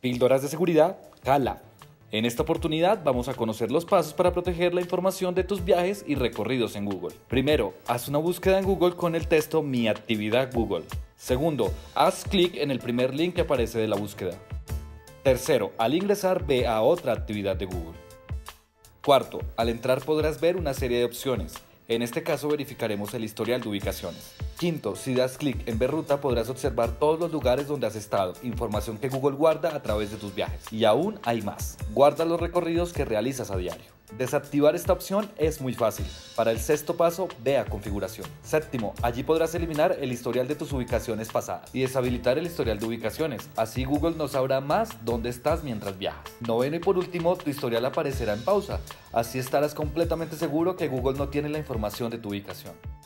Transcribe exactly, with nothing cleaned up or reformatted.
Píldoras de seguridad, Cala. En esta oportunidad vamos a conocer los pasos para proteger la información de tus viajes y recorridos en Google. Primero, haz una búsqueda en Google con el texto Mi actividad Google. Segundo, haz clic en el primer link que aparece de la búsqueda. Tercero, al ingresar ve a otra actividad de Google. Cuarto, al entrar podrás ver una serie de opciones. En este caso verificaremos el historial de ubicaciones. Quinto, si das clic en ver ruta podrás observar todos los lugares donde has estado, información que Google guarda a través de tus viajes. Y aún hay más. Guarda los recorridos que realizas a diario. Desactivar esta opción es muy fácil. Para el sexto paso, ve a configuración. Séptimo, allí podrás eliminar el historial de tus ubicaciones pasadas y deshabilitar el historial de ubicaciones. Así Google no sabrá más dónde estás mientras viajas. Noveno y por último, tu historial aparecerá en pausa. Así estarás completamente seguro que Google no tiene la información de tu ubicación.